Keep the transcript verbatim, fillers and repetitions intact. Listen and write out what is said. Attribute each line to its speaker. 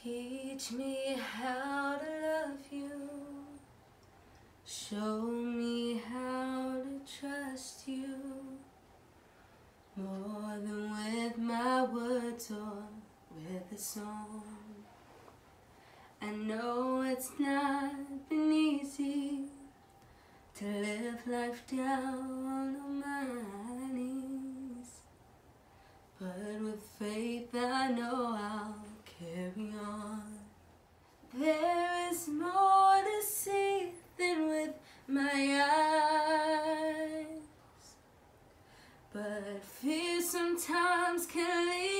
Speaker 1: Teach me how to love you. Show me how to trust you. More than with my words or with a song. I know it's not been easy to live life down on my knees, but with faith I know I'll carry on. There is more to see than with my eyes, but fear sometimes can lead